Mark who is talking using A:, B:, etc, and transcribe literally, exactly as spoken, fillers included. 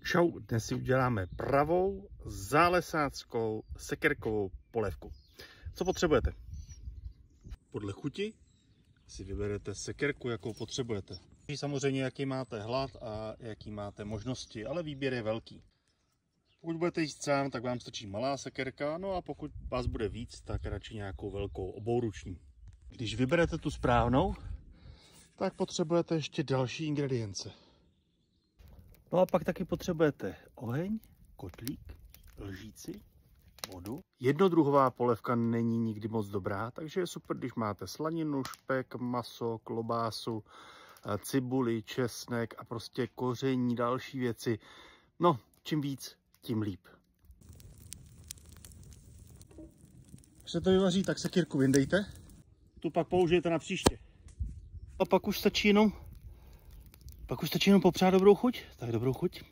A: Čau, dnes si uděláme pravou zálesáckou sekerkovou polévku. Co potřebujete? Podle chuti si vyberete sekerku, jakou potřebujete. Samozřejmě, jaký máte hlad a jaký máte možnosti, ale výběr je velký. Pokud budete jíst sám, tak vám stačí malá sekerka, no a pokud vás bude víc, tak radši nějakou velkou obouruční. Když vyberete tu správnou, tak potřebujete ještě další ingredience. No a pak taky potřebujete oheň, kotlík, lžíci, vodu. Jednodruhová polévka není nikdy moc dobrá, takže je super, když máte slaninu, špek, maso, klobásu, cibuli, česnek a prostě koření, další věci. No, čím víc, tím líp. Když se to vyvaří, tak sekírku vyndejte. Tu pak použijete na příště. A pak už stačí jenom Pak už stačí jenom popřát dobrou chuť. Tak dobrou chuť.